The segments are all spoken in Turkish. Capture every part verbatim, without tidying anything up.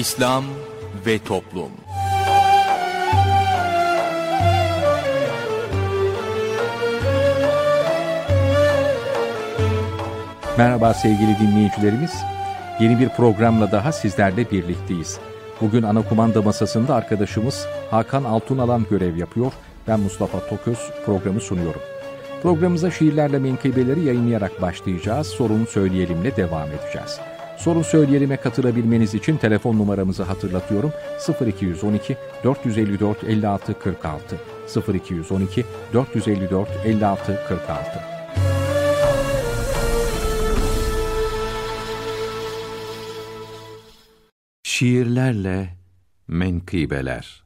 İslam ve Toplum. Merhaba sevgili dinleyicilerimiz. Yeni bir programla daha sizlerle birlikteyiz. Bugün ana kumanda masasında arkadaşımız Hakan Altunalan görev yapıyor. Ben Mustafa Toköz programı sunuyorum. Programımıza şiirlerle menkıbeleri yayınlayarak başlayacağız. Sorun Söyleyelim'le devam edeceğiz. Sorun Söyleyelim'e katılabilmeniz için telefon numaramızı hatırlatıyorum. sıfır iki on iki dört yüz elli dört elli altı kırk altı sıfır iki on iki dört yüz elli dört elli altı kırk altı. Şiirlerle menkıbeler.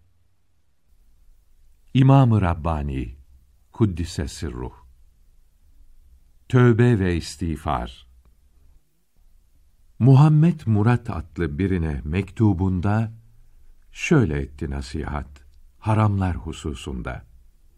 İmam-ı Rabbani Kuddise Sirruh. Tövbe ve istiğfar. Muhammed Murat adlı birine mektubunda şöyle etti nasihat, haramlar hususunda.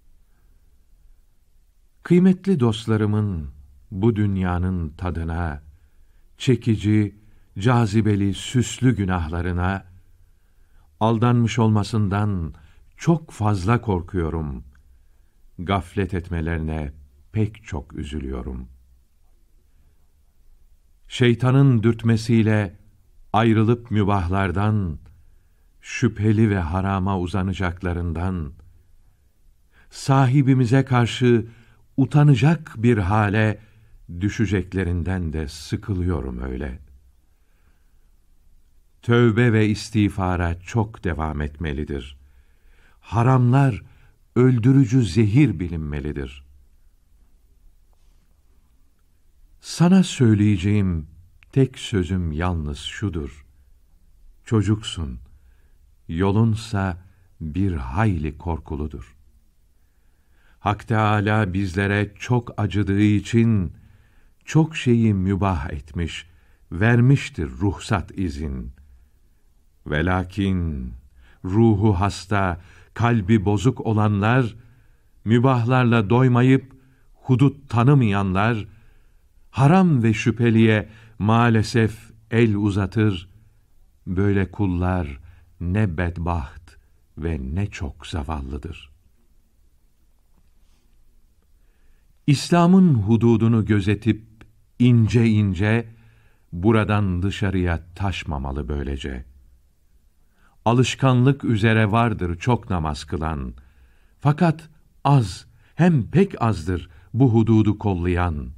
Kıymetli dostlarımın bu dünyanın tadına, çekici, cazibeli, süslü günahlarına, aldanmış olmasından çok fazla korkuyorum. Gaflet etmelerine pek çok üzülüyorum. Şeytanın dürtmesiyle ayrılıp mübahlardan, şüpheli ve harama uzanacaklarından, sahibimize karşı utanacak bir hale düşeceklerinden de sıkılıyorum öyle. Tövbe ve istiğfara çok devam etmelidir. Haramlar öldürücü zehir bilinmelidir. Sana söyleyeceğim tek sözüm yalnız şudur. Çocuksun, yolunsa bir hayli korkuludur. Hak Teâlâ bizlere çok acıdığı için çok şeyi mübah etmiş, vermiştir ruhsat izin. Velakin ruhu hasta, kalbi bozuk olanlar, mübahlarla doymayıp hudut tanımayanlar, haram ve şüpheliye maalesef el uzatır. Böyle kullar ne bedbaht ve ne çok zavallıdır. İslam'ın hududunu gözetip ince ince buradan dışarıya taşmamalı böylece. Alışkanlık üzere vardır çok namaz kılan. Fakat az, hem pek azdır bu hududu kollayan.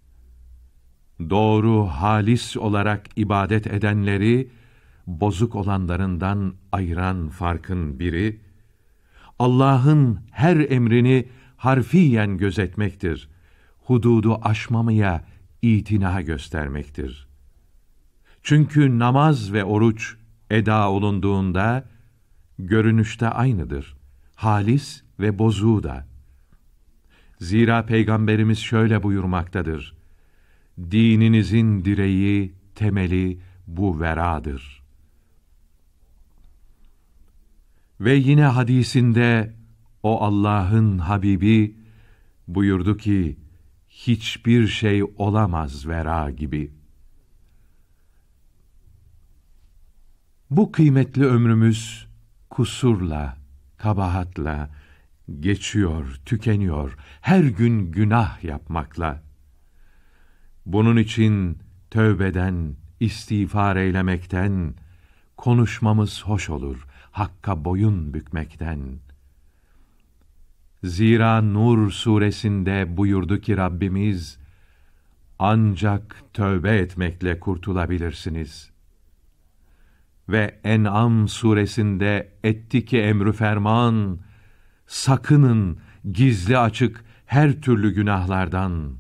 Doğru, halis olarak ibadet edenleri, bozuk olanlarından ayıran farkın biri, Allah'ın her emrini harfiyen gözetmektir. Hududu aşmamaya itina göstermektir. Çünkü namaz ve oruç eda olunduğunda, görünüşte aynıdır, halis ve bozuğu da. Zira Peygamberimiz şöyle buyurmaktadır: dininizin direği, temeli bu veradır. Ve yine hadisinde o Allah'ın Habibi buyurdu ki, hiçbir şey olamaz vera gibi. Bu kıymetli ömrümüz kusurla, kabahatla geçiyor, tükeniyor, her gün günah yapmakla. Bunun için tövbeden, istiğfar eylemekten, konuşmamız hoş olur, Hakk'a boyun bükmekten. Zira Nur suresinde buyurdu ki Rabbimiz, ancak tövbe etmekle kurtulabilirsiniz. Ve En'am suresinde etti ki emrü ferman, sakının gizli açık her türlü günahlardan.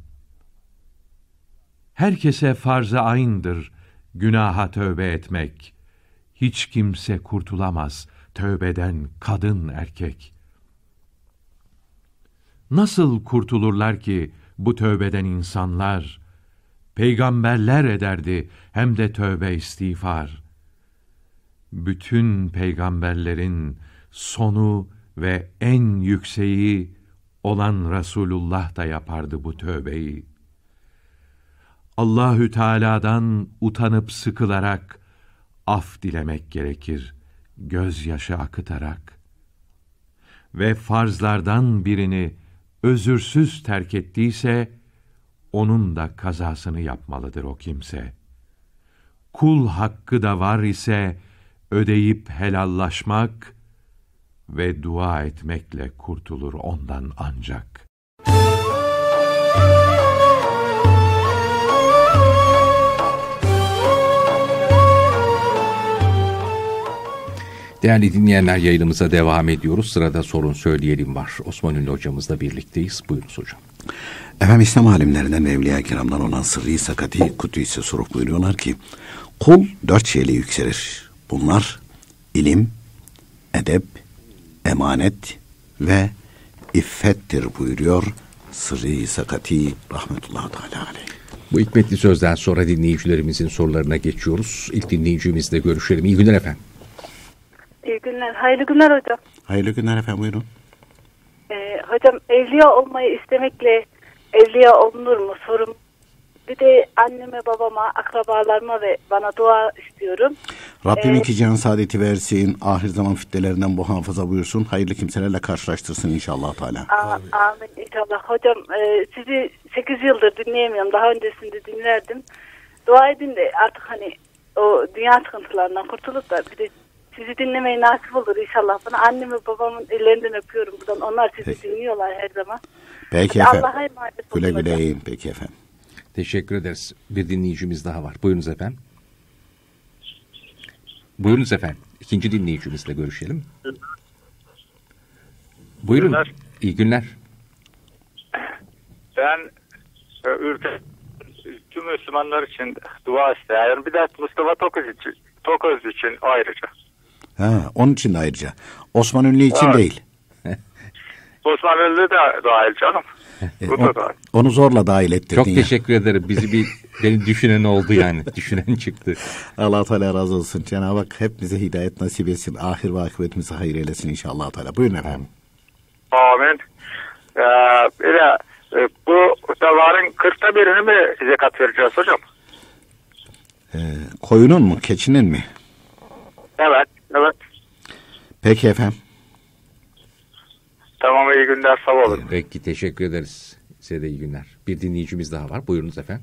Herkese farz-ı ayn'dır günaha tövbe etmek. Hiç kimse kurtulamaz tövbeden kadın erkek. Nasıl kurtulurlar ki bu tövbeden insanlar? Peygamberler ederdi hem de tövbe istiğfar. Bütün peygamberlerin sonu ve en yükseği olan Resulullah da yapardı bu tövbeyi. Allahü Teala'dan utanıp sıkılarak af dilemek gerekir, gözyaşı akıtarak. Ve farzlardan birini özürsüz terk ettiyse, onun da kazasını yapmalıdır o kimse. Kul hakkı da var ise, ödeyip helallaşmak ve dua etmekle kurtulur ondan ancak. Değerli dinleyenler, yayınımıza devam ediyoruz. Sırada sorun söyleyelim var. Osman Ünlü hocamızla birlikteyiz. Buyurunuz hocam. Efendim, İslam alimlerinden ve Evliya-i Kiram'dan olan Sırrı Sakati Kudüs'e sorup buyuruyorlar ki, kul dört şeyle yükselir. Bunlar ilim, edep, emanet ve iffettir buyuruyor Sırrı Sakati rahmetullahi teala aleyh. Bu hikmetli sözden sonra dinleyicilerimizin sorularına geçiyoruz. İlk dinleyicimizle görüşelim. İyi günler efendim. İyi günler. Hayırlı günler hocam. Hayırlı günler efendim, buyurun. Ee, hocam, evliya olmayı istemekle evliya olunur mu sorum. Bir de anneme, babama, akrabalarıma ve bana dua istiyorum. Rabbim ee, iki cihan saadeti versin. Ahir zaman fitnelerinden muhafaza buyursun. Hayırlı kimselerle karşılaştırsın inşallah Teala. A- amin inşallah. Hocam, e, sizi sekiz yıldır dinleyemiyorum. Daha öncesinde dinlerdim. Dua edin de artık hani o dünya sıkıntılarından kurtulup da bir de sizi dinlemeyi nasip olur inşallah bana. Annemi babamın ellerinden öpüyorum buradan. Onlar sizi Peki. dinliyorlar her zaman. Peki Hadi efendim. Allah'a emanet olun Güle güle hocam. iyiyim. Peki efendim. Teşekkür ederiz. Bir dinleyicimiz daha var. Buyurunuz efendim. Buyurunuz efendim. İkinci dinleyicimizle görüşelim. Buyurun. Günler. İyi günler. Ben e, ülke tüm Müslümanlar için dua isterim. Bir de Mustafa Toköz için, Toköz için ayrıca. Ha, onun için de ayrıca. Osman Ünlü için Evet. değil. Osman Ünlü de dahil canım. E, Bu o- da dahil. onu zorla dahil ettirdin Çok ya. teşekkür ederim. Bizi bir beni düşünen oldu yani. Düşünen çıktı. Allah Teala razı olsun. Cenab-ı Hak hepimize hidayet nasip etsin. Ahir ve akıbetimizi hayır eylesin inşallah Teala. Buyurun efendim. Amin. Ee, bir de e, bu davarın kırkta birini mi zekat vereceğiz hocam? Ee, koyunun mu, keçinin mi? Evet, evet. Peki efendim. Tamam, iyi günler, sağ olun. Peki, teşekkür ederiz. Size de iyi günler. Bir dinleyicimiz daha var. Buyurunuz efendim.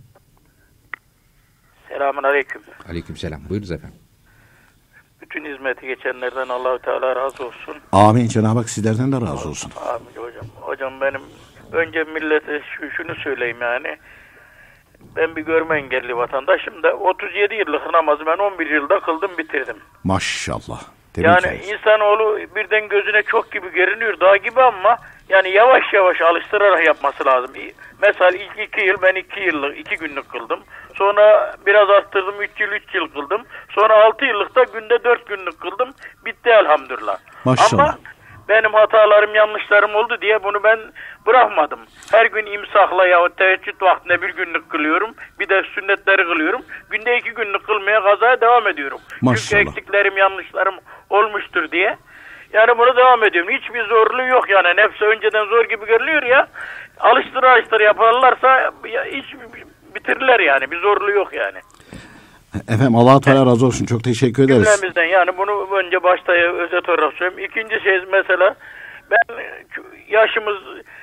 Selamun aleyküm. Aleykümselam. Buyurunuz efendim. Bütün hizmeti geçenlerden Allah-u Teala razı olsun. Amin. Cenab-ı Hak sizlerden de razı olsun. Amin hocam. Hocam benim önce millete şu, şunu söyleyeyim yani. Ben bir görme engelli vatandaşım da otuz yedi yıllık namazı ben on bir yılda kıldım, bitirdim. Maşallah. Tebrik Yani ederiz. insanoğlu birden gözüne çok gibi görünüyor, dağ gibi, ama yani yavaş yavaş alıştırarak yapması lazım. Mesela ilk iki yıl ben iki yıllık, iki günlük kıldım. Sonra biraz arttırdım, üç yıl, üç yıl kıldım. Sonra altı yıllıkta günde dört günlük kıldım. Bitti elhamdülillah. Maşallah. Ama benim hatalarım, yanlışlarım oldu diye bunu ben bırakmadım. Her gün imsakla yahut teheccüd vaktinde bir günlük kılıyorum. Bir de sünnetleri kılıyorum. Günde iki günlük kılmaya, kazaya devam ediyorum. Maşallah. Çünkü eksiklerim, yanlışlarım olmuştur diye. Yani bunu devam ediyorum. Hiçbir zorluğu yok yani. Nefse önceden zor gibi görülüyor ya. Alıştır alıştır yaparlarsa ya, hiç bitirirler yani. Bir zorluğu yok yani. Efendim Allah Teala razı olsun. Çok teşekkür ederiz. Cümlemizden yani bunu önce başta özet olarak söyleyeyim. İkinci şey mesela ben yaşımız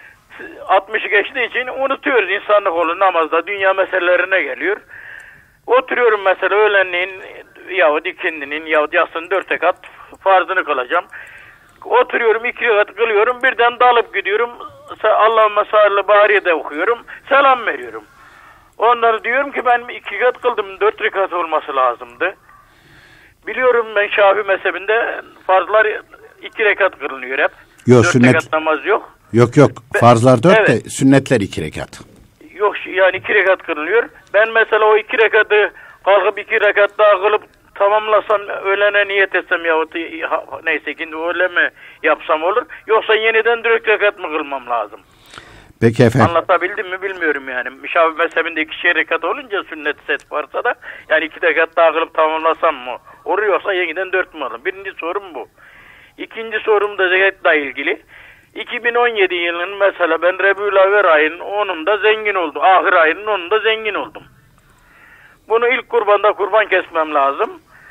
altmışı geçtiği için unutuyoruz, insanlık olur namazda dünya meselelerine geliyor. Oturuyorum mesela öğlenliğin yahut ikindinin yahut yatsının dört rekat farzını kılacağım. Oturuyorum, iki rekat kılıyorum, birden dalıp gidiyorum. Allahümme salli bariye de okuyorum. Selam veriyorum. Onları diyorum ki ben iki rekat kıldım, dört rekat olması lazımdı. Biliyorum ben Şafii mezhebinde farzlar iki rekat kılınıyor hep. Yok, dört sünnet. rekat namaz yok. Yok yok. Farzlar dört Evet. de sünnetler iki rekat. Yok yani iki rekat kılınıyor. Ben mesela o iki rekatı kalkıp iki rekat daha kılıp tamamlasam, öğlene niyet etsem yahut neyse ikindi öyle mi yapsam olur. Yoksa yeniden dört rekat mı kılmam lazım? Peki efendim. Anlatabildim mi bilmiyorum yani. Şafii mezhebinde ikişer rekat olunca sünnet set varsa da yani iki rekat daha kılıp tamamlasam mı? Oruyorsa yeniden dört mü alın? Birinci sorum bu. İkinci sorum da zekatla ilgili. iki bin on yedi yılının mesela ben Rebül-i ayının onunda zengin oldum. Ahir ayının onunda zengin oldum. Bunu ilk kurbanda kurban kesmem lazım.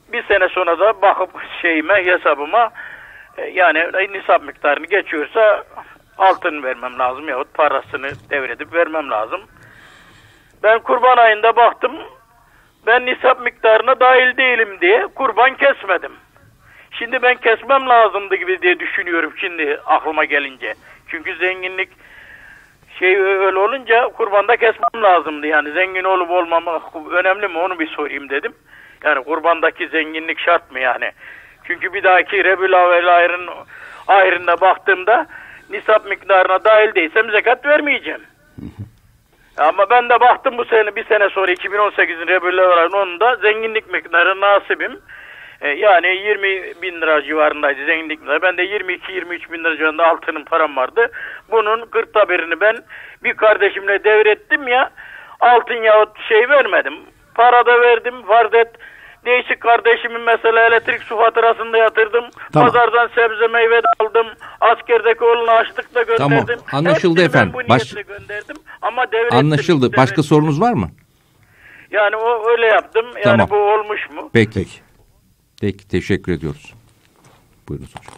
bir sene sonra da bakıp şeyime, hesabıma e, yani nisap miktarını geçiyorsa altın vermem lazım yahut parasını devredip vermem lazım. Ben kurban ayında baktım, ben nisap miktarına dahil değilim diye kurban kesmedim. Şimdi ben kesmem lazımdı gibi diye düşünüyorum şimdi aklıma gelince. Çünkü zenginlik şey öyle olunca kurbanda kesmem lazımdı. Yani zengin olup olmamak önemli mi onu bir sorayım dedim. Yani kurbandaki zenginlik şart mı yani? Çünkü bir dahaki Rebül Ayrı'nın ayrında baktığımda nisap miktarına dahil değilsem zekat vermeyeceğim. Ama ben de baktım bu sene bir sene sonra iki bin on sekizin Rebül Ayrı'nın onunda zenginlik miktarı nasibim. E, yani yirmi bin lira civarındaydı zenginlik miktarı. Ben de yirmi iki yirmi üç bin lira civarında altının param vardı. Bunun kırkta birini ben bir kardeşimle devrettim ya, altın yahut şey vermedim. Para da verdim, farz et. Değişik kardeşimin mesela elektrik su faturasını da yatırdım. Tamam. Pazardan sebze meyve de aldım. Askerdeki oğluna açlık da gönderdim. Tamam. Anlaşıldı Hepsini efendim. Ben bu Baş... niyetle gönderdim. Ama devrettim. Anlaşıldı. Başka devrettim. sorunuz var mı? Yani o öyle yaptım. Yani tamam. bu olmuş mu? Peki. Peki. Peki. Teşekkür ediyoruz. Buyurunuz hocam.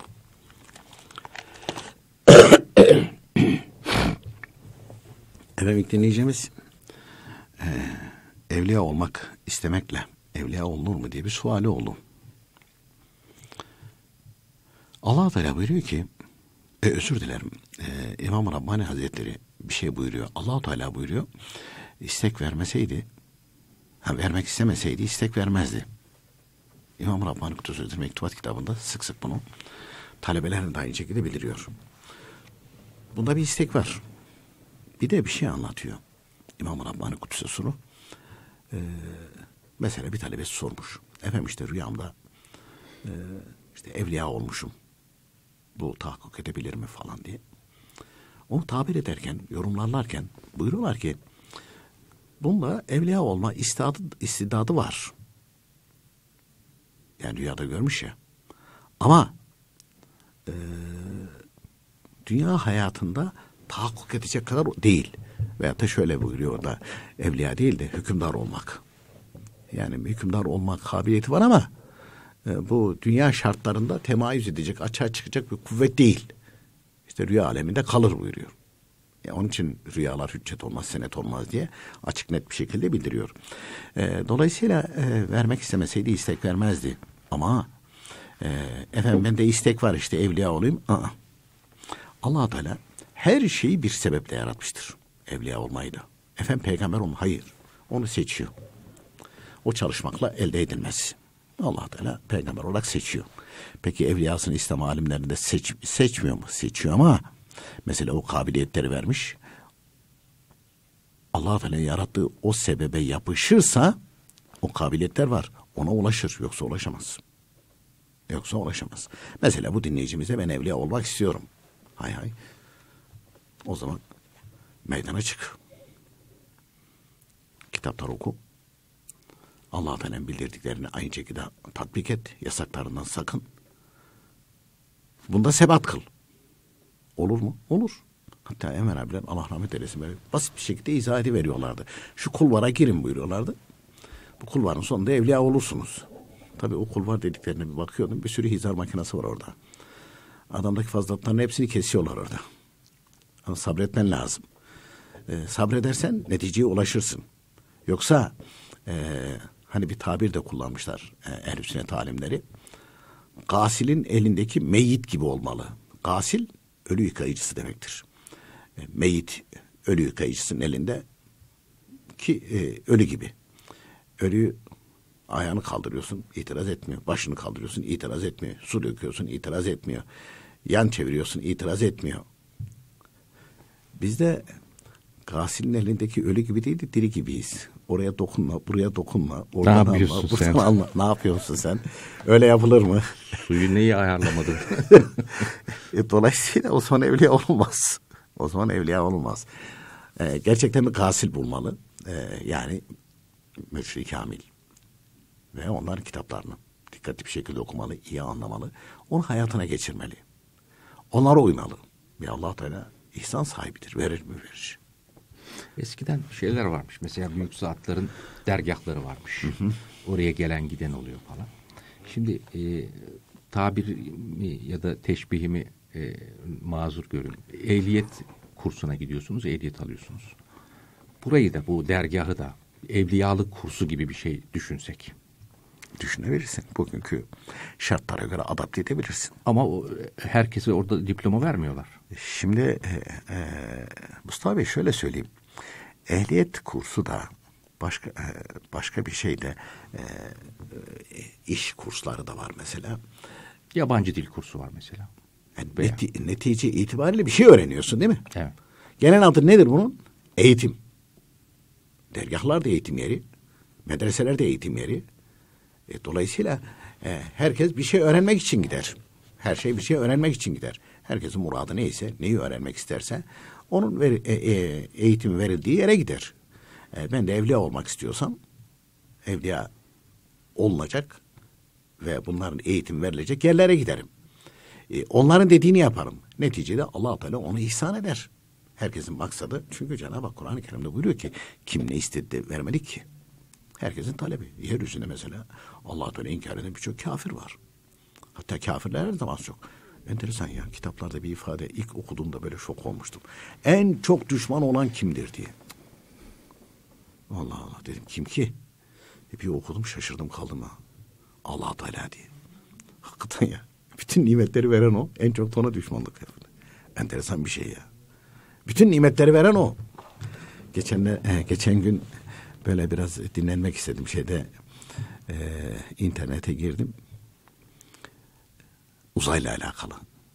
Efendim dinleyeceğimiz e, evliya olmak istemekle evliya olunur mu diye bir suali oldu. Allah Teala buyuruyor ki e, özür dilerim e, İmam Rabbani Hazretleri bir şey buyuruyor. Allah Teala buyuruyor istek vermeseydi ha, vermek istemeseydi istek vermezdi. İmam Rabbani Kutusu'dur Mektubat kitabında sık sık bunu talebelerine de aynı şekilde bildiriyor. Bunda bir istek var. Bir de bir şey anlatıyor. İmam Rabbani Kutusu'nu ee, mesela bir talebesi sormuş. Efendim işte rüyamda e, işte evliya olmuşum. Bu tahakkuk edebilir mi falan diye. Onu tabir ederken, yorumlarlarken buyuruyorlar ki bunda evliya olma istidadı, istidadı var. Yani rüyada görmüş ya. Ama e, dünya hayatında tahakkuk edecek kadar değil. Veyahut da şöyle buyuruyor orada evliya değil de hükümdar olmak. Yani hükümdar olmak kabiliyeti var ama e, bu dünya şartlarında temayüz edecek, açığa çıkacak bir kuvvet değil. İşte rüya aleminde kalır buyuruyor. Yani onun için rüyalar hüccet olmaz, senet olmaz diye açık net bir şekilde bildiriyor. E, dolayısıyla e, vermek istemeseydi istek vermezdi. Ama e, efendim bende istek var işte evliya olayım. Aa. Allah Teala her şeyi bir sebeple yaratmıştır. Evliya olmayı da. Efendim peygamber olma. Hayır. Onu seçiyor. O çalışmakla elde edilmez. Allah Teala peygamber olarak seçiyor. Peki evliyasını İslam alimlerinde seç, seçmiyor mu? Seçiyor ama mesela o kabiliyetleri vermiş. Allah Teala yarattığı o sebebe yapışırsa o kabiliyetler var. Ona ulaşır. Yoksa ulaşamaz. Yoksa ulaşamaz. Mesela bu dinleyicimize ben evliya olmak istiyorum. Hay hay. O zaman meydana çık. Kitaplar oku. Allah Teala'nın bildirdiklerini aynı şekilde tatbik et. Yasaklarından sakın. Bunda sebat kıl. Olur mu? Olur. Hatta Enver abiler Allah rahmet eylesin böyle basit bir şekilde izah ediveriyorlardı. Şu kulvara girin buyuruyorlardı. Bu kulvarın sonunda evliya olursunuz. Tabii o kulvar dediklerine bir bakıyordum. Bir sürü hizar makinesi var orada. Adamdaki fazlalıkların hepsini kesiyorlar orada. Ama sabretmen lazım. Ee, sabredersen neticeye ulaşırsın. Yoksa e, hani bir tabir de kullanmışlar e, ehl-i sünnet alimleri. Gasilin elindeki meyit gibi olmalı. Gasil ölü yıkayıcısı demektir. E, meyit ölü yıkayıcısının elinde ki e, ölü gibi. Ölüyü ayağını kaldırıyorsun, itiraz etmiyor. Başını kaldırıyorsun, itiraz etmiyor. Su döküyorsun, itiraz etmiyor. Yan çeviriyorsun, itiraz etmiyor. Biz de gasilin elindeki ölü gibi değil de diri gibiyiz. Oraya dokunma, buraya dokunma. Ne yapıyorsun alma, sen? Alma. Ne yapıyorsun sen? Öyle yapılır mı? Suyu neyi ayarlamadın? e, dolayısıyla o zaman evliya olmaz. O zaman evliya olmaz. E, gerçekten bir gasil bulmalı. E, yani mürşid-i kamil. Ve onların kitaplarını dikkatli bir şekilde okumalı, iyi anlamalı. Onu hayatına geçirmeli. Onlara uymalı. Ya Allah Teala ihsan sahibidir. Verir mi verir. Eskiden şeyler varmış. Mesela büyük zatların dergahları varmış. Hı hı. Oraya gelen giden oluyor falan. Şimdi e, tabirimi ya da teşbihimi e, mazur görün. Ehliyet kursuna gidiyorsunuz, ehliyet alıyorsunuz. Burayı da, bu dergahı da evliyalık kursu gibi bir şey düşünsek. Düşünebilirsin. Bugünkü şartlara göre adapte edebilirsin. Ama o, herkese orada diploma vermiyorlar. Şimdi e, e, Mustafa Bey şöyle söyleyeyim. Ehliyet kursu da başka e, başka bir şey de e, iş kursları da var mesela. Yabancı dil kursu var mesela. Yani neti, netice itibariyle bir şey öğreniyorsun değil mi? Evet. Genel adı nedir bunun? Eğitim. Dergahlar da eğitim yeri. Medreseler de eğitim yeri. E, dolayısıyla e, herkes bir şey öğrenmek için gider. Her şey bir şey öğrenmek için gider. Herkesin muradı neyse, neyi öğrenmek isterse onun ver, e, e, eğitimi verildiği yere gider. E, ben de evliya olmak istiyorsam evliya olunacak ve bunların eğitim verilecek yerlere giderim. E, onların dediğini yaparım. Neticede Allah-u Teala onu ihsan eder. Herkesin maksadı, çünkü Cenab-ı Hak Kur'an-ı Kerim'de buyuruyor ki kim ne istedi de vermedik ki. Herkesin talebi. Yeryüzünde mesela Allah-u Teala inkar eden birçok kafir var. Hatta kafirler her zaman çok. Enteresan ya, kitaplarda bir ifade ilk okuduğumda böyle şok olmuştum. En çok düşman olan kimdir diye. Allah Allah dedim, kim ki? E bir okudum, şaşırdım kaldım ha. Allah-u Teala diye. Hakikaten ya. Bütün nimetleri veren o. En çok da ona düşmanlık. Enteresan bir şey ya. Bütün nimetleri veren o. Geçen, e, geçen gün böyle biraz dinlenmek istedim şeyde. E, internete girdim. Uzayla alakalı.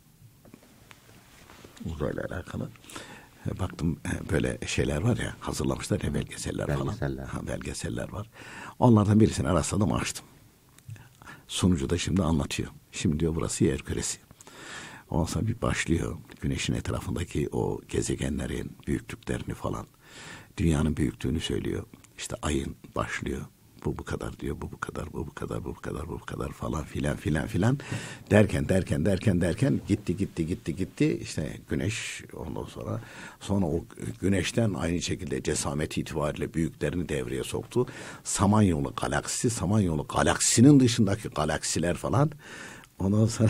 Uzayla alakalı. E, baktım e, böyle şeyler var ya, hazırlamışlar ya, belgeseller, belgeseller. falan. Ha, belgeseller var. Onlardan birisini arasladım, açtım. Sunucu da şimdi anlatıyor. Şimdi diyor burası yer küresi. Ondan sonra bir başlıyor. Güneşin etrafındaki o gezegenlerin büyüklüklerini falan. Dünyanın büyüklüğünü söylüyor. İşte ayın başlıyor. Bu bu kadar diyor. Bu bu kadar, bu bu kadar, bu bu kadar, bu bu kadar falan filan filan filan. Derken derken derken derken gitti gitti gitti gitti. İşte güneş ondan sonra sonra o güneşten aynı şekilde cesameti itibariyle büyüklerini devreye soktu. Samanyolu galaksisi, Samanyolu galaksinin dışındaki galaksiler falan. Ondan sonra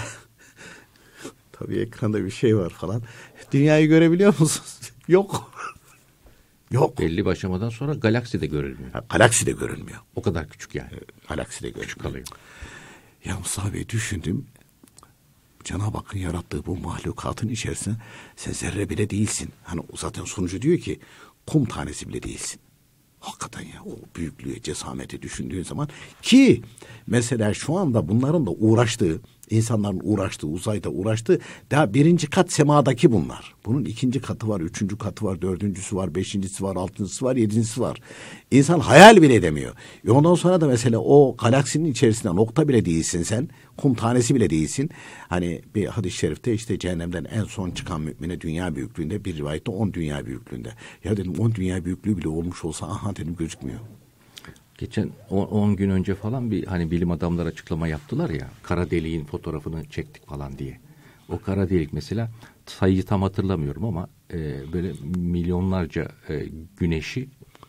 tabii ekranda bir şey var falan. Dünyayı görebiliyor musunuz? Yok. Yok. Belli bir aşamadan sonra galaksi de görülmüyor. Ha, galaksi de görünmüyor. O kadar küçük yani. Galaksi de görünmüyor. Küçük kalıyor. Ya Mustafa Bey, düşündüm. Cenab-ı Hakk'ın yarattığı bu mahlukatın içerisinde sen zerre bile değilsin. Hani zaten sunucu diyor ki kum tanesi bile değilsin. Hakikaten ya, o büyüklüğü, cesameti düşündüğün zaman ki mesela şu anda bunların da uğraştığı, insanların uğraştığı, uzayda uğraştığı daha birinci kat semadaki bunlar. Bunun ikinci katı var, üçüncü katı var, dördüncüsü var, beşincisi var, altıncısı var, yedincisi var. İnsan hayal bile edemiyor. E ondan sonra da mesela o galaksinin içerisinde nokta bile değilsin sen, kum tanesi bile değilsin. Hani bir hadis-i şerifte işte cehennemden en son çıkan mümine dünya büyüklüğünde, bir rivayette on dünya büyüklüğünde. Ya dedim on dünya büyüklüğü bile olmuş olsa aha dedim gözükmüyor. Geçen on gün önce falan bir hani bilim adamları açıklama yaptılar ya, kara deliğin fotoğrafını çektik falan diye. O kara delik mesela, sayıyı tam hatırlamıyorum ama e, böyle milyonlarca e, güneşi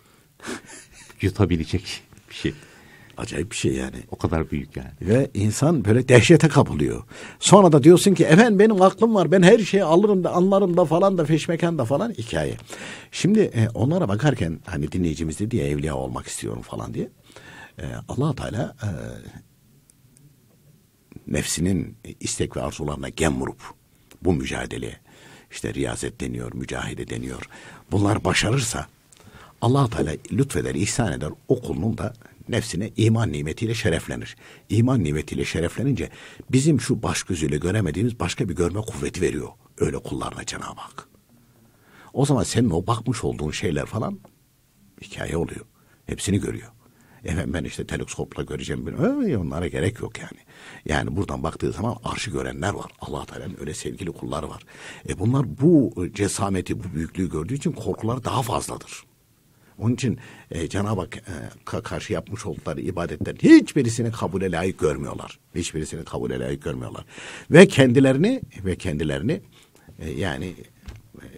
yutabilecek bir şey. Acayip bir şey yani. O kadar büyük yani. Ve insan böyle dehşete kapılıyor. Sonra da diyorsun ki efendim benim aklım var, ben her şeyi alırım da anlarım da falan da feşmekan da falan hikaye. Şimdi e, onlara bakarken hani dinleyicimiz dedi ya evliya olmak istiyorum falan diye. E, Allah-u Teala e, nefsinin istek ve arzularına gem vurup bu mücadele, işte riyazet deniyor, mücahede deniyor. Bunlar başarırsa Allah-u Teala lütfeder, ihsan eder, o kulunun da nefsine iman nimetiyle şereflenir. İman nimetiyle şereflenince bizim şu baş gözüyle göremediğimiz başka bir görme kuvveti veriyor. Öyle kullarına Cenab-ı Hak. O zaman senin o bakmış olduğun şeyler falan hikaye oluyor. Hepsini görüyor. Efendim ben işte teleskopla göreceğim. Öyle, onlara gerek yok yani. Yani buradan baktığı zaman arşı görenler var. Allah Teala'nın öyle sevgili kulları var. E bunlar bu cesameti, bu büyüklüğü gördüğü için korkuları daha fazladır. Onun için e, Cenab-ı Hakk'a karşı yapmış oldukları ibadetlerin hiçbirisini kabule layık görmüyorlar. Hiçbirisini kabule layık görmüyorlar. Ve kendilerini ve kendilerini e, yani e,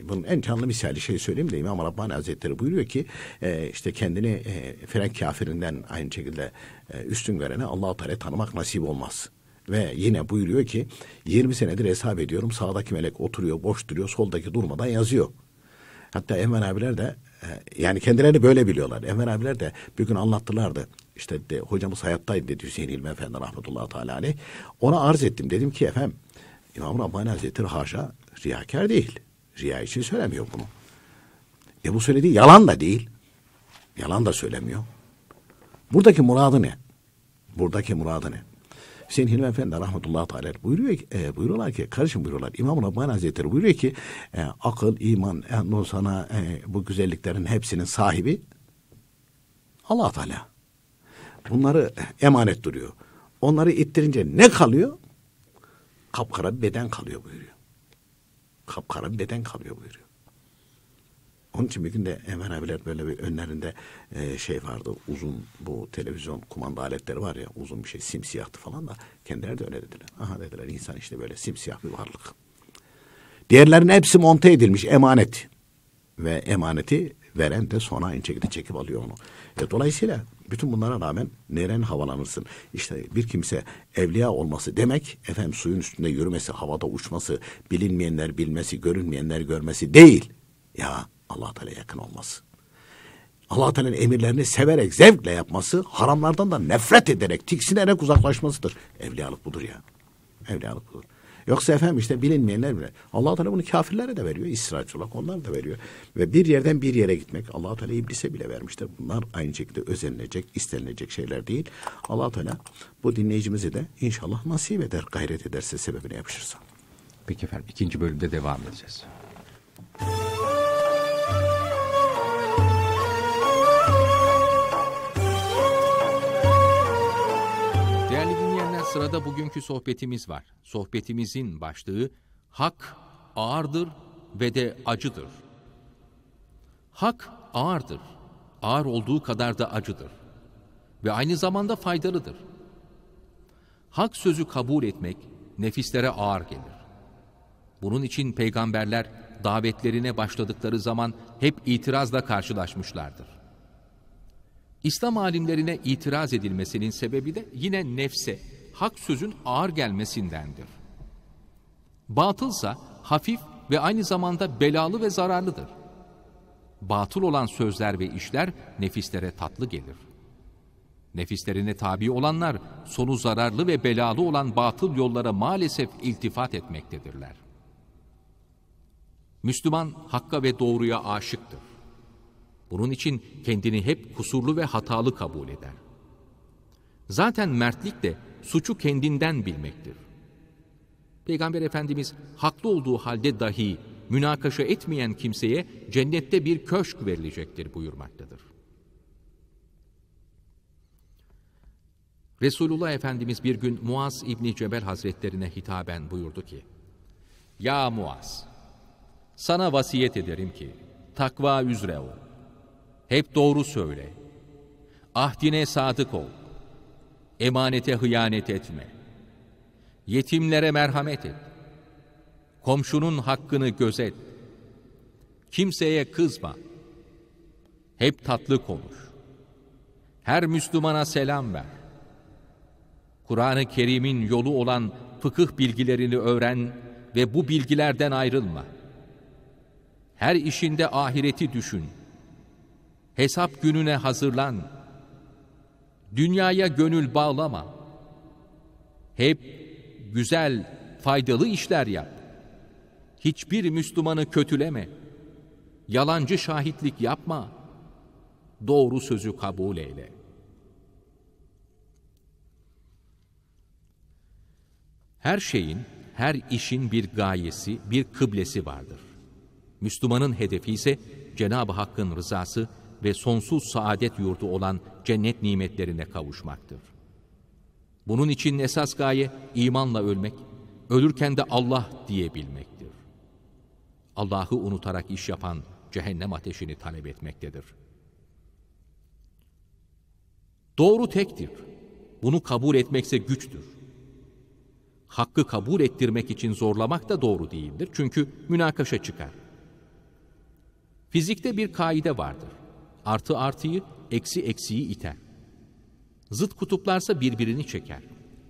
bunun en canlı misali şey söyleyeyim de İmam Rabbani Hazretleri buyuruyor ki e, işte kendini e, Frank kafirinden aynı şekilde e, üstün görene Allah-u Teala tanımak nasip olmaz. Ve yine buyuruyor ki yirmi senedir hesap ediyorum, sağdaki melek oturuyor, boş duruyor, soldaki durmadan yazıyor. Hatta Enver abiler de e, yani kendilerini böyle biliyorlar. Enver abiler de bir gün anlattılardı. İşte de, hocamız hayattaydı dedi Hüseyin İlmi Efendi rahmetullahi teala aleyh. Ona arz ettim, dedim ki efendim İmam Rabbani Hazretleri haşa riyakar değil. Riya için söylemiyor bunu. E bu söylediği yalan da değil. Yalan da söylemiyor. Buradaki muradı ne? Buradaki muradı ne? Hüseyin Hilmi Efendi rahmetullahi teala buyuruyor ki, e, buyuruyorlar ki, karışım buyuruyorlar. İmam Rabbani Hazretleri buyuruyor ki e, akıl, iman, ondan sana e, bu güzelliklerin hepsinin sahibi Allah Teala. Bunları emanet duruyor. Onları ittirince ne kalıyor? Kapkara bir beden kalıyor buyuruyor. Kapkara bir beden kalıyor buyuruyor. Onun için bir gün de Enver abiler böyle bir önlerinde e, şey vardı, uzun bu televizyon kumanda aletleri var ya, uzun bir şey, simsiyahtı falan da kendileri de öyle dediler. Aha dediler, insan işte böyle simsiyah bir varlık. Diğerlerinin hepsi monte edilmiş emanet. Ve emaneti veren de sonra aynı şekilde çekip alıyor onu. E, dolayısıyla bütün bunlara rağmen neren havalanırsın? İşte bir kimse evliya olması demek, efendim suyun üstünde yürümesi, havada uçması, bilinmeyenler bilmesi, görünmeyenler görmesi değil. Ya Allah Teala'ya yakın olması. Allah Teala'nın emirlerini severek, zevkle yapması, haramlardan da nefret ederek, tiksinerek uzaklaşmasıdır. Evliyalık budur ya. Evliyalık budur. Yoksa efendim işte bilinmeyenler bile. Allah Teala bunu kafirlere de veriyor, İsrailci olarak onlar da veriyor. Ve bir yerden bir yere gitmek Allah Teala iblise bile vermiştir. Bunlar aynı şekilde özenilecek, istenilecek şeyler değil. Allah Teala bu dinleyicimizi de inşallah nasip eder, gayret ederse, sebebine yapışırsa. Peki efendim, ikinci bölümde devam edeceğiz. Sırada bugünkü sohbetimiz var. Sohbetimizin başlığı hak ağırdır ve de acıdır. Hak ağırdır. Ağır olduğu kadar da acıdır. Ve aynı zamanda faydalıdır. Hak sözü kabul etmek nefislere ağır gelir. Bunun için peygamberler davetlerine başladıkları zaman hep itirazla karşılaşmışlardır. İslam alimlerine itiraz edilmesinin sebebi de yine nefse, hak sözün ağır gelmesindendir. Batılsa hafif ve aynı zamanda belalı ve zararlıdır. Batıl olan sözler ve işler nefislere tatlı gelir. Nefislerine tabi olanlar sonu zararlı ve belalı olan batıl yollara maalesef iltifat etmektedirler. Müslüman hakka ve doğruya aşıktır. Bunun için kendini hep kusurlu ve hatalı kabul eder. Zaten mertlik de suçu kendinden bilmektir. Peygamber Efendimiz haklı olduğu halde dahi münakaşa etmeyen kimseye cennette bir köşk verilecektir buyurmaktadır. Resulullah Efendimiz bir gün Muaz İbni Cebel Hazretlerine hitaben buyurdu ki, "Ya Muaz, sana vasiyet ederim ki takva üzere ol, hep doğru söyle, ahdine sadık ol, emanete hıyanet etme, yetimlere merhamet et, komşunun hakkını gözet, kimseye kızma, hep tatlı konuş, her Müslümana selam ver, Kur'an-ı Kerim'in yolu olan fıkıh bilgilerini öğren ve bu bilgilerden ayrılma. Her işinde ahireti düşün, hesap gününe hazırlan, dünyaya gönül bağlama, hep güzel, faydalı işler yap, hiçbir Müslümanı kötüleme, yalancı şahitlik yapma, doğru sözü kabul eyle." Her şeyin, her işin bir gayesi, bir kıblesi vardır. Müslümanın hedefi ise Cenab-ı Hakk'ın rızası ve sonsuz saadet yurdu olan cennet nimetlerine kavuşmaktır. Bunun için esas gaye imanla ölmek, ölürken de Allah diyebilmektir. Allah'ı unutarak iş yapan cehennem ateşini talep etmektedir. Doğru tektir. Bunu kabul etmekse güçtür. Hakkı kabul ettirmek için zorlamak da doğru değildir. Çünkü münakaşa çıkar. Fizikte bir kaide vardır. Artı artıyı, eksi eksiyi iter. Zıt kutuplarsa birbirini çeker.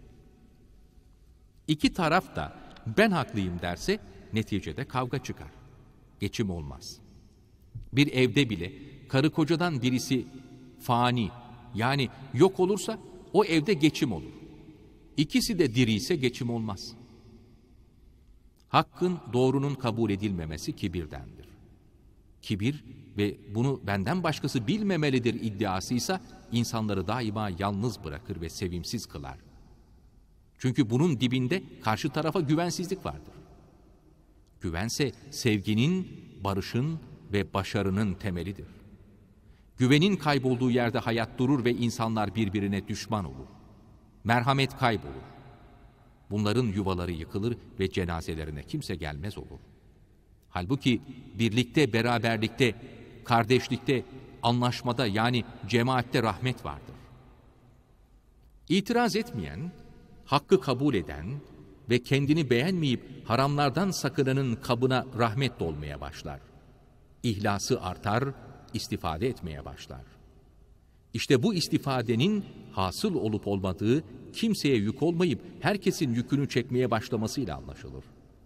İki taraf da ben haklıyım derse neticede kavga çıkar. Geçim olmaz. Bir evde bile karı kocadan birisi fani, yani yok olursa o evde geçim olur. İkisi de diri ise geçim olmaz. Hakkın, doğrunun kabul edilmemesi kibirdendir. Kibir ve bunu benden başkası bilmemelidir iddiasıysa insanları daima yalnız bırakır ve sevimsiz kılar. Çünkü bunun dibinde karşı tarafa güvensizlik vardır. Güvense sevginin, barışın ve başarının temelidir. Güvenin kaybolduğu yerde hayat durur ve insanlar birbirine düşman olur. Merhamet kaybolur. Bunların yuvaları yıkılır ve cenazelerine kimse gelmez olur. Halbuki birlikte, beraberlikte, kardeşlikte, anlaşmada yani cemaatte rahmet vardır. İtiraz etmeyen, hakkı kabul eden ve kendini beğenmeyip haramlardan sakınanın kabına rahmet dolmaya başlar. İhlası artar, istifade etmeye başlar. İşte bu istifadenin hasıl olup olmadığı kimseye yük olmayıp herkesin yükünü çekmeye başlamasıyla anlaşılır.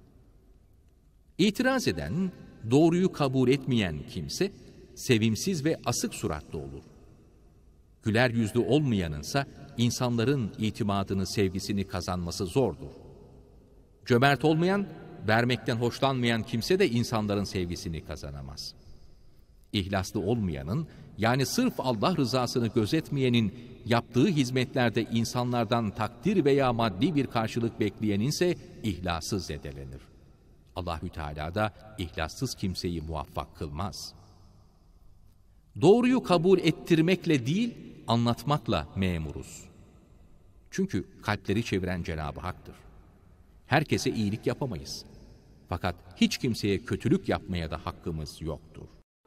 İtiraz eden, doğruyu kabul etmeyen kimse sevimsiz ve asık suratlı olur. Güler yüzlü olmayanınsa insanların itimadını, sevgisini kazanması zordur. Cömert olmayan, vermekten hoşlanmayan kimse de insanların sevgisini kazanamaz. İhlaslı olmayanın, yani sırf Allah rızasını gözetmeyenin yaptığı hizmetlerde insanlardan takdir veya maddi bir karşılık bekleyenin ise ihlası zedelenir. Allahü Teala da ihlassız kimseyi muvaffak kılmaz. Doğruyu kabul ettirmekle değil, anlatmakla memuruz. Çünkü kalpleri çeviren Cenab-ı Hak'tır. Herkese iyilik yapamayız. Fakat hiç kimseye kötülük yapmaya da hakkımız yoktur.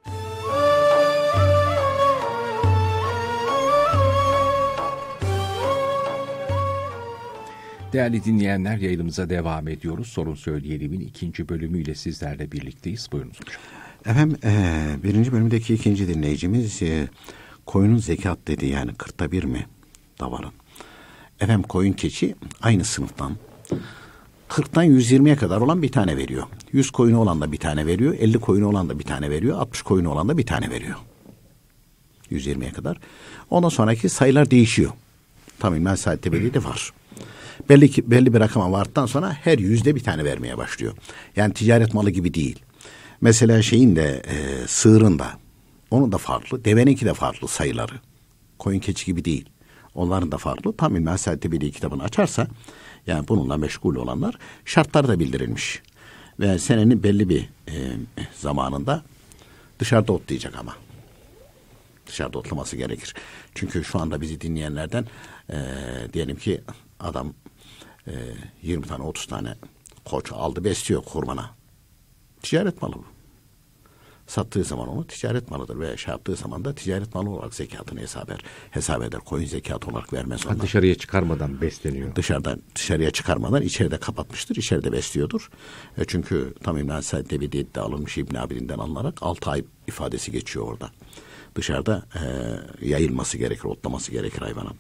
Değerli dinleyenler, yayınımıza devam ediyoruz. Sorun Söyleyelim'in ikinci bölümüyle sizlerle birlikteyiz. Buyurunuz hocam. Efendim e, birinci bölümdeki ikinci dinleyicimiz e, koyunun zekat dedi, yani kırkta bir mi davarın. Efendim koyun keçi aynı sınıftan. kırktan yüz yirmiye kadar olan bir tane veriyor. yüz koyunu olan da bir tane veriyor. elli koyunu olan da bir tane veriyor. altmış koyunu olan da bir tane veriyor. yüz yirmiye kadar. Ondan sonraki sayılar değişiyor. Tabii mesai belli de var. Belli ki, belli bir rakama vardıktan sonra her yüzde bir tane vermeye başlıyor. Yani ticaret malı gibi değil. Mesela şeyin de e, sığırın da, onun da farklı. Deveninki de farklı sayıları. Koyun keçi gibi değil. Onların da farklı. Tam İlmihal Tebili kitabını açarsa, yani bununla meşgul olanlar, şartları da bildirilmiş. Ve senenin belli bir e, zamanında dışarıda otlayacak ama. Dışarıda otlaması gerekir. Çünkü şu anda bizi dinleyenlerden e, diyelim ki adam e, yirmi tane otuz tane koç aldı, besliyor kurbana. Ticaret malı bu. Sattığı zaman onu ticaret malıdır ve şey yaptığı zaman da ticaret malı olarak zekatını hesap eder. Hesap eder. Koyun zekat olarak vermez onlar. Dışarıya çıkarmadan besleniyor. Dışarıdan dışarıya çıkarmadan içeride kapatmıştır. İçeride besliyordur. E çünkü tam İmran Said'de alınmış İbn Abidin'den alınarak altı ay ifadesi geçiyor orada. Dışarıda e, yayılması gerekir, otlaması gerekir hayvanın.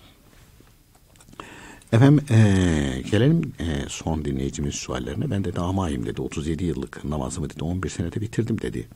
Efendim e, gelelim e, son dinleyicimiz suallerine. Ben de damayım dedi. otuz yedi yıllık namazımı dedi on bir senede bitirdim dedi.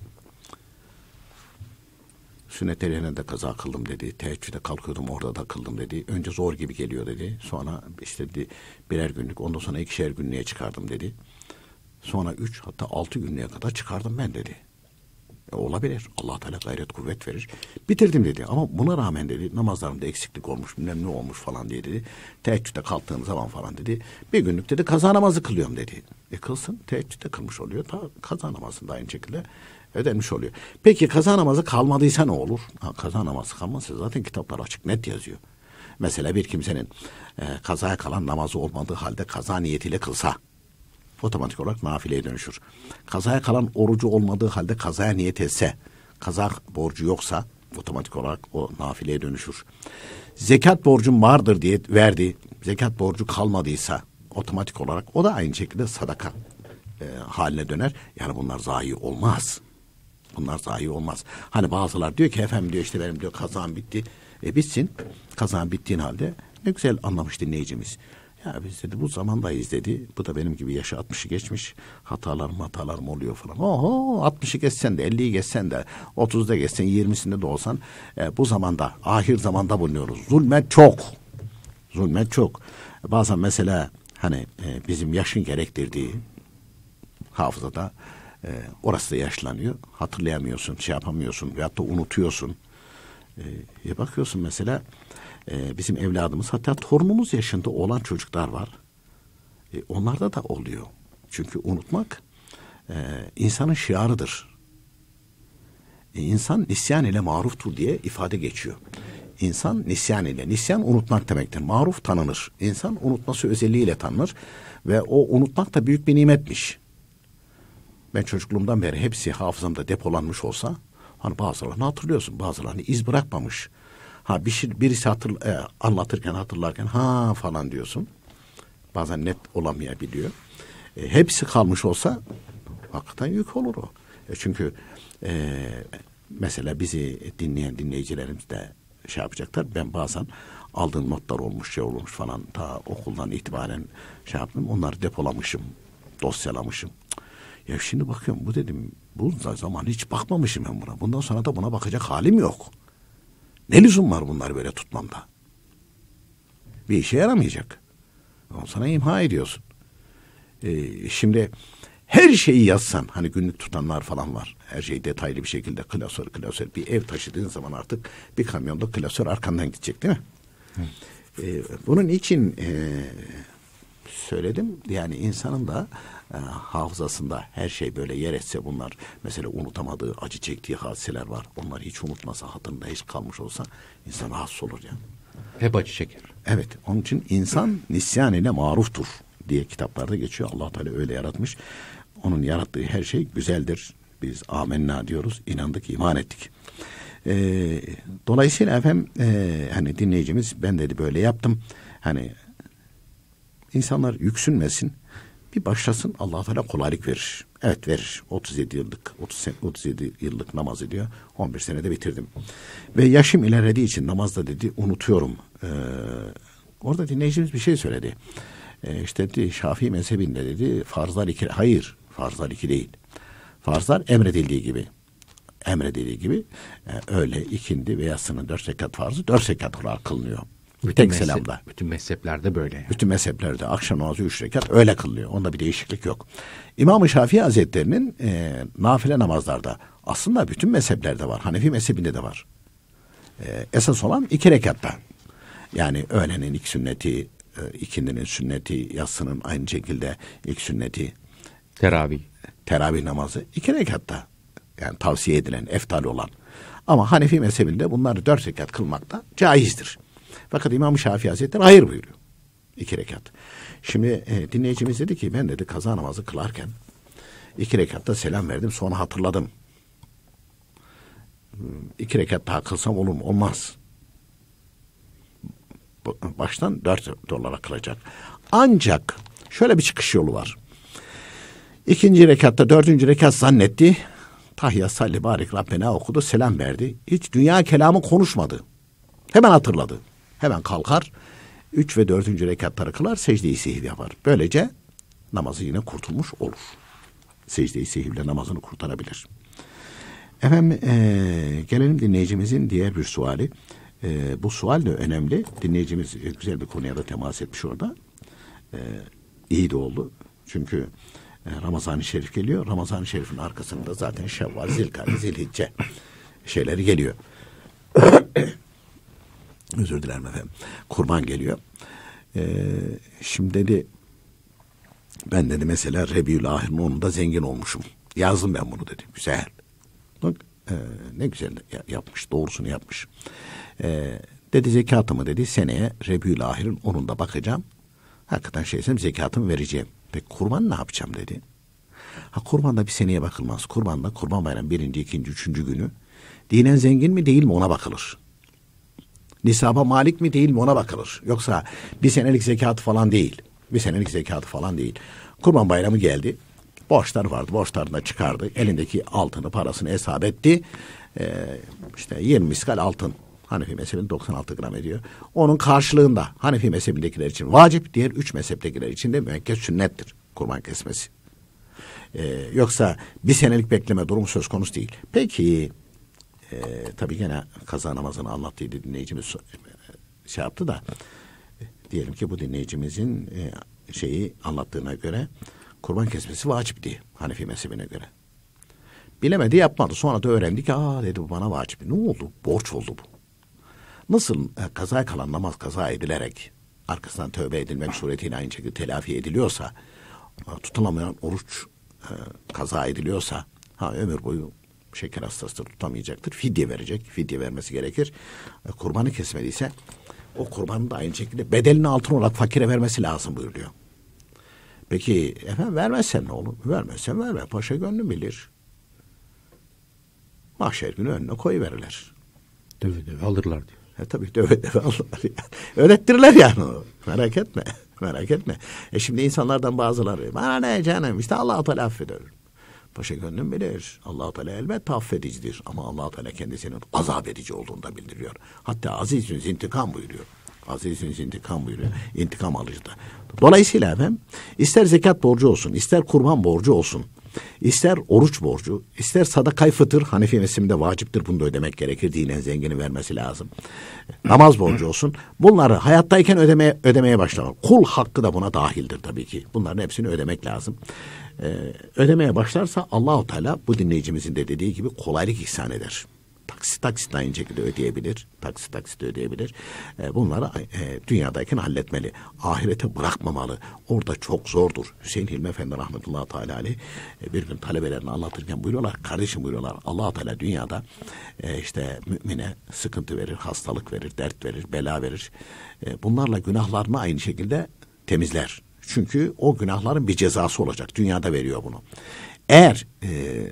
Sünnetlerine de kaza kıldım dedi. Teheccüde kalkıyordum, orada da kıldım dedi. Önce zor gibi geliyor dedi. Sonra işte dedi, birer günlük, ondan sonra ikişer günlüğe çıkardım dedi. Sonra üç, hatta altı günlüğe kadar çıkardım ben dedi. E, olabilir. Allah Teala gayret kuvvet verir. Bitirdim dedi. Ama buna rağmen dedi namazlarımda eksiklik olmuş, bilmem ne olmuş falan diye dedi. Teheccüde kalktığım zaman falan dedi. Bir günlük dedi kaza namazı kılıyorum dedi. E kılsın, teheccüde kılmış oluyor. Ta kaza namazında aynı şekilde ödenmiş oluyor. Peki kaza namazı kalmadıysa ne olur? Ha, kaza namazı kalmazsa zaten kitaplar açık net yazıyor. Mesela bir kimsenin e, kazaya kalan namazı olmadığı halde kaza niyetiyle kılsa otomatik olarak nafileye dönüşür. Kazaya kalan orucu olmadığı halde kazaya niyet etse, kaza borcu yoksa otomatik olarak o nafileye dönüşür. Zekat borcum vardır diye verdi, zekat borcu kalmadıysa otomatik olarak o da aynı şekilde sadaka e, haline döner. Yani bunlar zayi olmaz. Bunlar zayi olmaz. Hani bazılar diyor ki efendim diyor işte benim diyor kazağım bitti. E bitsin. Kazağım bittiğin halde ne güzel anlamış dinleyicimiz. Ya biz dedi bu zamandayız dedi. Bu da benim gibi yaşı altmışı geçmiş. Hatalarım hatalarım oluyor falan. Oho altmışı geçsen de elliyi geçsen de otuzda geçsen yirmisinde de olsan e, bu zamanda ahir zamanda bulunuyoruz. Zulmet çok. Zulmet çok. Bazen mesela hani e, bizim yaşın gerektirdiği hafızada e, orası da yaşlanıyor. Hatırlayamıyorsun, şey yapamıyorsun veyahut da unutuyorsun. E, bakıyorsun mesela e, bizim evladımız hatta torunumuz yaşında olan çocuklar var. E, onlarda da oluyor. Çünkü unutmak e, insanın şiarıdır. E, insan nisyan ile maruftur diye ifade geçiyor. İnsan nisyan ile, nisyan unutmak demektir. Maruf tanınır. İnsan unutması özelliğiyle tanınır. Ve o unutmak da büyük bir nimetmiş. Ben çocukluğumdan beri hepsi hafızamda depolanmış olsa, hani bazılarını hatırlıyorsun, bazılarını iz bırakmamış. Ha bir şey, birisi hatır, e, anlatırken hatırlarken ha falan diyorsun. Bazen net olamayabiliyor. E, hepsi kalmış olsa hakikaten yük olur o. E, çünkü e, mesela bizi dinleyen dinleyicilerimiz de şey yapacaklar. Ben bazen aldığım notlar olmuş, şey olmuş falan ta okuldan itibaren şey yaptım. Onları depolamışım, dosyalamışım. Ya şimdi bakıyorum bu dedim bu zaman hiç bakmamışım ben buna. Bundan sonra da buna bakacak halim yok. Ne lüzum var bunları böyle tutmamda? Bir işe yaramayacak. Ondan sonra imha ediyorsun. Ee, şimdi her şeyi yazsan hani günlük tutanlar falan var. Her şeyi detaylı bir şekilde klasör klasör bir ev taşıdığın zaman artık bir kamyonda klasör arkandan gidecek değil mi? Ee, bunun için e, söyledim yani insanın da e, hafızasında her şey böyle yer etse bunlar mesela unutamadığı acı çektiği hadiseler var. Onları hiç unutmasa hatırında hiç kalmış olsa insan rahatsız olur yani. Hep acı çeker. Evet onun için insan nisyan ile maruftur diye kitaplarda geçiyor. Allah Teala öyle yaratmış. Onun yarattığı her şey güzeldir. Biz amenna diyoruz. İnandık, iman ettik. Ee, dolayısıyla efendim e, hani dinleyicimiz ben dedi böyle yaptım. Hani insanlar yüksünmesin. Bir başlasın Allah Teala kolaylık verir. Evet verir. otuz yedi yıllık otuz yedi yıllık namaz ediyor. on bir senede bitirdim. Ve yaşım ilerlediği için namazda dedi unutuyorum. Ee, orada dinleyicimiz bir şey söyledi. Ee, işte dedi, Şafii mezhebinde dedi farzlar iki. Hayır farzlar iki değil. Farzlar emredildiği gibi. Emredildiği gibi e, öğle, ikindi ve yatsının dört rekat farzı dört rekat olarak kılınıyor. Bütün Tek mezhep, selamda. Bütün mezheplerde böyle. Yani. Bütün mezheplerde akşam namazı üç rekat öyle kılınıyor. Onda bir değişiklik yok. İmam-ı Şafii Hazretleri'nin e, nafile namazlarda aslında bütün mezheplerde var. Hanefi mezhebinde de var. E, esas olan iki rekatta. Yani öğlenin ilk sünneti, e, ikindinin sünneti, yatsının aynı şekilde ilk sünneti. Teravih. Teravih namazı iki rekatta. Yani tavsiye edilen, eftal olan. Ama Hanefi mezhebinde bunları dört rekat kılmak da caizdir. Fakat İmam-ı Şafii Hazretleri hayır buyuruyor. İki rekat. Şimdi e, dinleyicimiz dedi ki ben dedi kaza namazı kılarken iki rekatta selam verdim sonra hatırladım. İki rekat daha kılsam olur mu? Olmaz. Baştan dört olarak kılacak. Ancak şöyle bir çıkış yolu var. İkinci rekatta dördüncü rekat zannetti. Tahya salli barik Rabbena okudu selam verdi. Hiç dünya kelamı konuşmadı. Hemen hatırladı. Hemen kalkar. Üç ve dördüncü rekatları kılar. Secde-i sehiv yapar. Böylece namazı yine kurtulmuş olur. Secde-i sehivle namazını kurtarabilir. Efendim ee, gelelim dinleyicimizin diğer bir suali. E, bu sual de önemli. Dinleyicimiz e, güzel bir konuya da temas etmiş orada. E, iyi de oldu. Çünkü e, Ramazan-ı Şerif geliyor. Ramazan-ı Şerif'in arkasında zaten Şevval, Zilkade, Zilhicce şeyleri geliyor. Özür dilerim efendim. Kurban geliyor. Ee, şimdi dedi ben dedi mesela Rebiülahir'in onunda zengin olmuşum. Yazdım ben bunu dedi. Güzel. Bak e, ne güzel yapmış. Doğrusunu yapmış. E, dedi zekatımı dedi seneye Rebiülahir'in onunda bakacağım. Hakikaten şeysem zekatımı vereceğim. Peki kurban ne yapacağım dedi. Ha kurbanda bir seneye bakılmaz. Kurbanda kurban bayramı birinci, ikinci, üçüncü günü dinen zengin mi değil mi ona bakılır. Nisaba malik mi değil mi ona bakılır. Yoksa bir senelik zekatı falan değil. Bir senelik zekatı falan değil. Kurban bayramı geldi. Borçları vardı. Borçlarını da çıkardı. Elindeki altını, parasını hesap etti. Ee, işte yirmi miskal altın. Hanefi mezhebinde doksan altı gram ediyor. Onun karşılığında Hanefi mezhebindekiler için vacip, diğer üç mezheptekiler için de müekked sünnettir kurban kesmesi. Ee, yoksa bir senelik bekleme durumu söz konusu değil. Peki e, tabii gene kaza namazını anlattıydı dinleyicimiz şey yaptı da diyelim ki bu dinleyicimizin e, şeyi anlattığına göre kurban kesmesi vacip diye Hanefi mezhebine göre. Bilemedi, yapmadı. Sonra da öğrendi ki aa dedi bu bana vacip. Ne oldu? Borç oldu bu. Nasıl e, kaza kalan namaz kaza edilerek arkasından tövbe edilmek suretiyle aynı şekilde telafi ediliyorsa, e, tutulamayan oruç e, kaza ediliyorsa, ha ömür boyu şeker hastası tutamayacaktır. Fidye verecek. Fidye vermesi gerekir. E, kurbanı kesmediyse o kurbanın da aynı şekilde bedelini altın olarak fakire vermesi lazım buyuruyor. Peki efendim vermezsen ne olur? Vermezsen verme. Paşa gönlü bilir. Mahşer günü önüne koyuverirler. Döve döve alırlar diyor. E tabii döve döve alırlar yani. Ödettirirler yani o. Merak etme. Merak etme. E şimdi insanlardan bazıları bana ne canım işte Allah-u Teala affeder. Paşa gönlüm bilir. Allah-u Teala elbette affedicidir. Ama Allah-u Teala kendisinin azap edici olduğunu da bildiriyor. Hatta azizün intikam buyuruyor. Azizün intikam buyuruyor. İntikam alıcı da. Dolayısıyla efendim ister zekat borcu olsun, ister kurban borcu olsun, ister oruç borcu, ister sadakayı fıtır, Hanefi mezhebinde vaciptir. Bunu da ödemek gerekir. Dinen zenginin vermesi lazım. Namaz borcu olsun. Bunları hayattayken ödemeye, ödemeye başlar. Kul hakkı da buna dahildir tabii ki. Bunların hepsini ödemek lazım. Ee, ödemeye başlarsa Allah-u Teala bu dinleyicimizin de dediği gibi kolaylık ihsan eder. Taksit taksit aynı şekilde ödeyebilir. Taksit taksit ödeyebilir. E, bunları e, dünyadayken halletmeli. Ahirete bırakmamalı. Orada çok zordur. Hüseyin Hilmi Efendi rahmetullahi teala aleyh e, bir gün talebelerini anlatırken buyuruyorlar. Kardeşim buyuruyorlar. Allah-u Teala dünyada e, işte mümine sıkıntı verir, hastalık verir, dert verir, bela verir. E, bunlarla günahlarını aynı şekilde temizler. Çünkü o günahların bir cezası olacak. Dünyada veriyor bunu. Eğer e,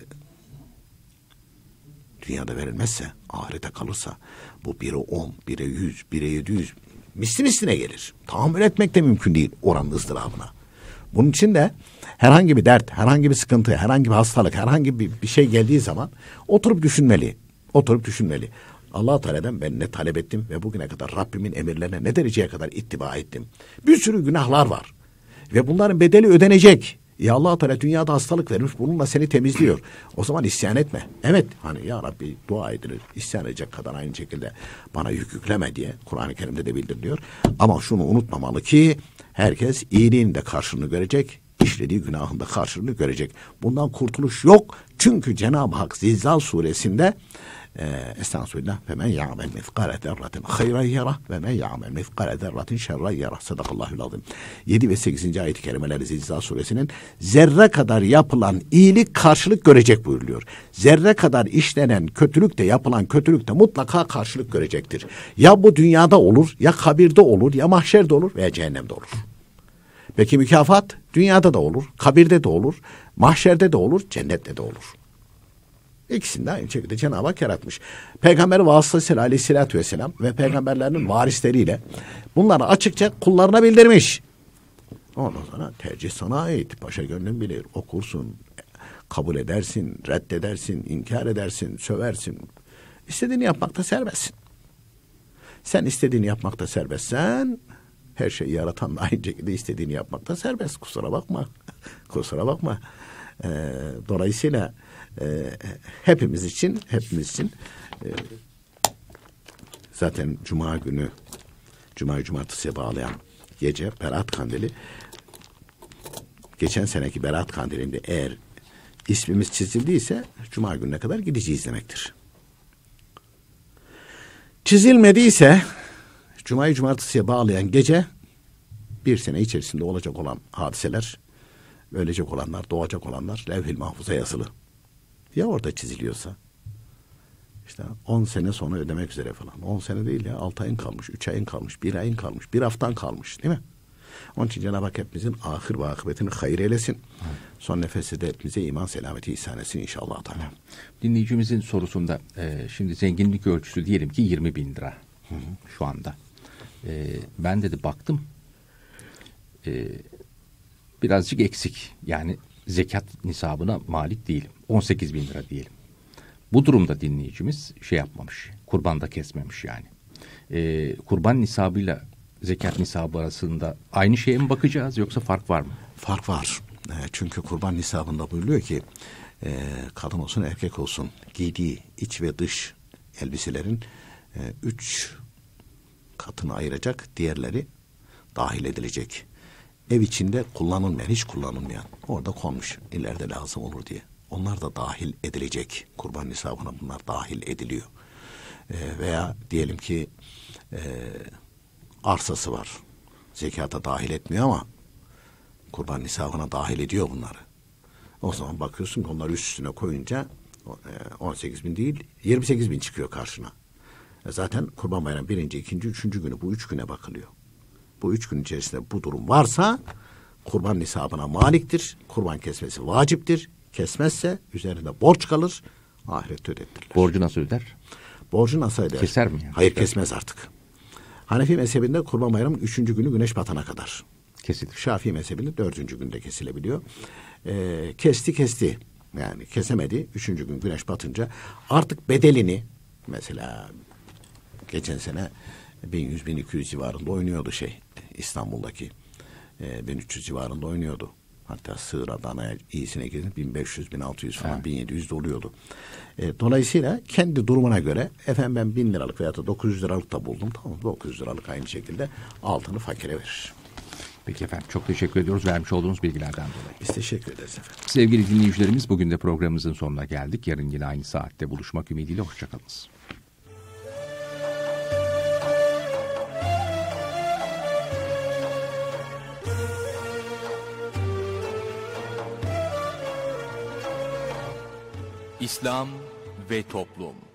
dünyada verilmezse, ahirete kalırsa bu bire on, bire yüz, bire yedi yüz misli misline gelir. Tahammül etmek de mümkün değil oranın ızdırabına. Bunun için de herhangi bir dert, herhangi bir sıkıntı, herhangi bir hastalık, herhangi bir, bir şey geldiği zaman oturup düşünmeli. Oturup düşünmeli. Allah-u Teala'dan ben ne talep ettim ve bugüne kadar Rabbimin emirlerine ne dereceye kadar ittiba ettim. Bir sürü günahlar var. Ve bunların bedeli ödenecek. Ya Allah-u Teala dünyada hastalık vermiş, bununla seni temizliyor. O zaman isyan etme. Evet, hani ya Rabbi dua edilir, isyan edecek kadar aynı şekilde bana yük yükleme diye Kur'an-ı Kerim'de de bildiriliyor. Ama şunu unutmamalı ki herkes iyiliğin de karşılığını görecek, işlediği günahın da karşılığını görecek. Bundan kurtuluş yok. Çünkü Cenab-ı Hak Zilzal suresinde Estağfirullah ve men ya'mel mizkale zerratin hayran yarah ve men ya'mel mizkale zerratin şerran yarah. Sadakallahul azim. yedi ve sekizinci ayet-i kerimeleri Zilzal suresinin zerre kadar yapılan iyilik karşılık görecek buyuruluyor. Zerre kadar işlenen kötülük de yapılan kötülük de mutlaka karşılık görecektir. Ya bu dünyada olur, ya kabirde olur, ya mahşerde olur veya cehennemde olur. Peki mükafat dünyada da olur, kabirde de olur, mahşerde de olur, cennette de olur. İkisini de aynı şekilde Cenab-ı Hak yaratmış. Peygamber vasıtasıyla aleyhissalatü vesselam ve peygamberlerinin varisleriyle bunları açıkça kullarına bildirmiş. Ondan sonra tercih sana ait. Paşa gönlün bilir. Okursun, kabul edersin, reddedersin, inkar edersin, söversin. İstediğini yapmakta serbestsin. Sen istediğini yapmakta serbestsen her şeyi yaratan da aynı şekilde istediğini yapmakta serbest. Kusura bakma. Kusura bakma. Ee, dolayısıyla e, hepimiz için hepimiz için e, zaten Cuma günü Cuma'yı Cumartesi'ye bağlayan gece Berat Kandili, geçen seneki Berat Kandili'nde eğer ismimiz çizildiyse Cuma gününe kadar gideceğiz demektir. Çizilmediyse Cuma'yı Cumartesi'ye bağlayan gece bir sene içerisinde olacak olan hadiseler, ölecek olanlar, doğacak olanlar levh-i mahfuza yazılı. Ya orada çiziliyorsa işte on sene sonra ödemek üzere falan. on sene değil ya, altı ayın kalmış, üç ayın kalmış, bir ayın kalmış, bir haftan kalmış değil mi? Onun için Cenab-ı Hak hepimizin ahir ve akıbetini hayır eylesin. Evet. Son nefeste de hepimize iman selameti ihsan etsin inşallah. Teala. Dinleyicimizin sorusunda e, şimdi zenginlik ölçüsü diyelim ki yirmi bin lira hı hı. şu anda. E, ben dedi baktım e, birazcık eksik. Yani zekat nisabına malik değilim. on sekiz bin lira diyelim. Bu durumda dinleyicimiz şey yapmamış. Kurban da kesmemiş yani. Ee, kurban nisabıyla zekat nisabı arasında aynı şeye mi bakacağız yoksa fark var mı? Fark var. E, çünkü kurban nisabında buyuruyor ki e, kadın olsun erkek olsun giydiği iç ve dış elbiselerin e, üç katını ayıracak, diğerleri dahil edilecek. Ev içinde kullanılmayan, hiç kullanılmayan orada konmuş ileride lazım olur diye. Onlar da dahil edilecek. Kurban nisabına bunlar dahil ediliyor. E, veya diyelim ki e, arsası var. Zekata dahil etmiyor ama kurban nisabına dahil ediyor bunları. O zaman bakıyorsun ki onları üst üstüne koyunca on sekiz bin değil yirmi sekiz bin çıkıyor karşına. Zaten Kurban Bayramı birinci, ikinci, üçüncü günü bu üç güne bakılıyor. Bu üç gün içerisinde bu durum varsa kurban nisabına maliktir. Kurban kesmesi vaciptir. Kesmezse üzerinde borç kalır. Ahirette ödettirler. Borcu nasıl öder? Borcu nasıl öder? Keser mi yani? Hayır, kesmez artık. Hanefi mezhebinde Kurban Bayramı üçüncü günü güneş batana kadar kesilir. Şafii mezhebinde dördüncü günde kesilebiliyor. Ee, kesti kesti. Yani kesemedi. Üçüncü gün güneş batınca artık bedelini mesela geçen sene bin yüz bin iki yüz civarında oynuyordu şey İstanbul'daki e, bin üç yüz civarında oynuyordu. Hatta sığır Adana'ya iyisine gidin bin beş yüz bin altı yüz falan evet. bin yedi yüz de oluyordu. E, dolayısıyla kendi durumuna göre efendim ben bin liralık veya da dokuz yüz liralık da buldum. Tamam, dokuz yüz liralık aynı şekilde altını fakire verir. Peki efendim, çok teşekkür ediyoruz vermiş olduğunuz bilgilerden dolayı. Biz teşekkür ederiz efendim. Sevgili dinleyicilerimiz, bugün de programımızın sonuna geldik. Yarın yine aynı saatte buluşmak ümidiyle hoşçakalınız. İslam ve Toplum.